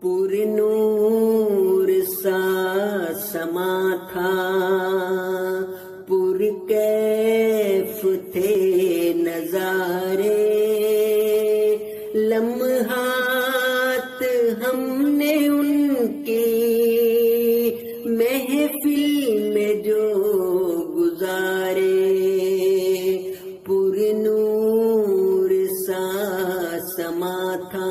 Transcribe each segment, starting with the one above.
پر نور سا سما تھا، پر کیف تھے نظارے، لمحات ہم نے ان کی محفل میں جو گزارے، پر نور سا سما تھا،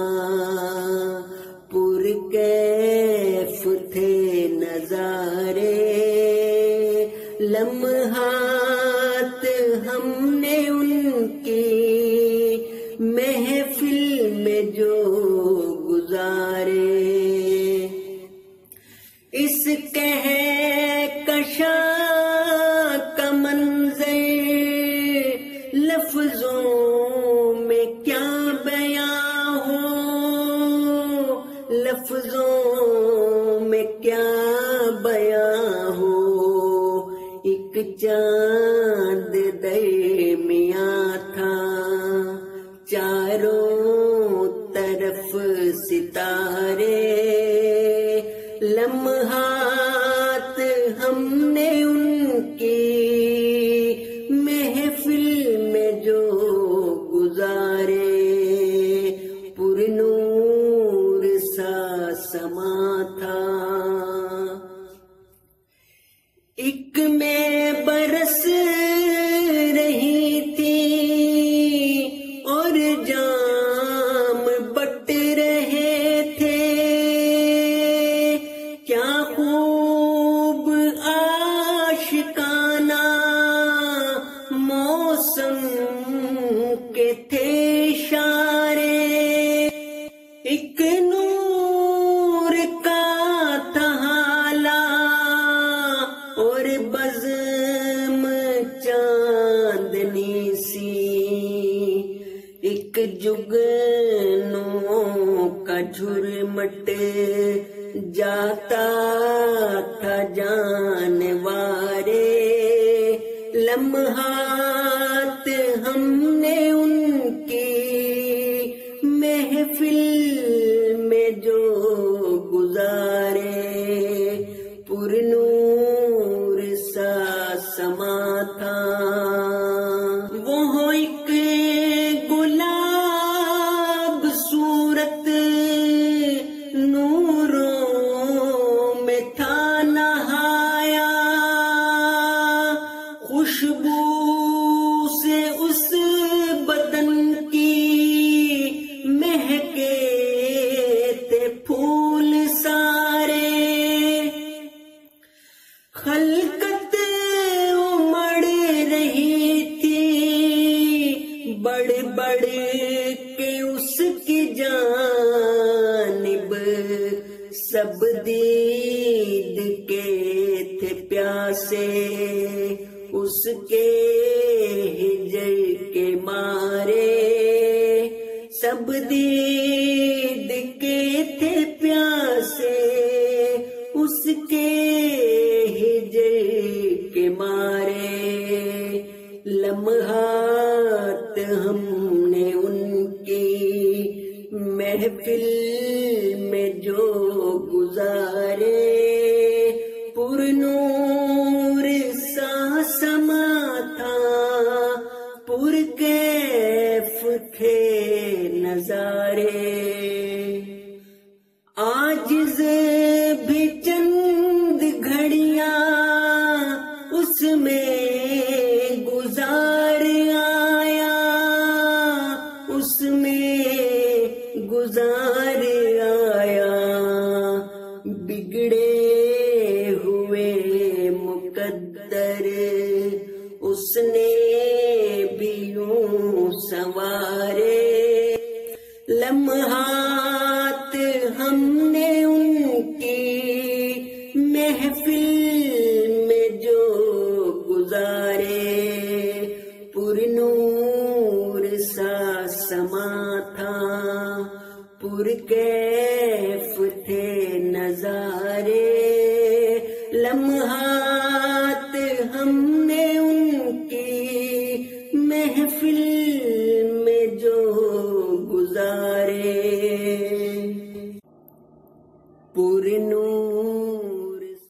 پر کیف تھے نظارے، لمحات ہم نے ان کی محفل میں جو گزارے، اس کہکشاں کا منظر لفظوں میں کیا بیاں ہو، لفظوں میں کیا بیاں ہو، ایک چاند درمیاں تھا، چاروں طرف ستارے، لمحات ہم نے ان کی محفل میں جو گزارے، پر نور سا سما تھا، ایک میں برس رہی تھی اور جام بٹ رہے تھے، کیا خوب عاشقانہ موسم کے تھے اشارے، ایک نور کا تھا حالہ اور بزم چاندنی سی، ایک جگنوں کا جھرمٹ جاتا تھا جانوارے، لمحات ہم نے ان کی محفل میں جو گزارے، پر نور سا سما تھا، وہ ایک گلاب صورت نوروں میں تھا نہایا، خوشبو سے اس بدن کی مہکے تھے پھول سارے، خلقت امڑ رہی تھی بڑھ بڑھ کے اس کی جانب، سب دید کے تھے پیاسے اس کے ہجر کے مارے، سب دید کے تھے پیاسے اس کے ہجر کے مارے، لمحات ہم نے ان کی محفل میں جو گزارے، پر نور سا سما تھا، پر کیف تھے نظارے، عاجز بھی چند گھڑیاں اس میں گزار آیا، اس میں گزار آیا، بگڑے ہوئے مقدر اس نے بھی یوں سنوارے، لمحات ہم نے ان کی محفل میں جو گزارے، پر نور سا سما تھا، پر کیف تھے نظارے، لمحات ہم نے ان کی محفل میں جو گزارے۔ پر نور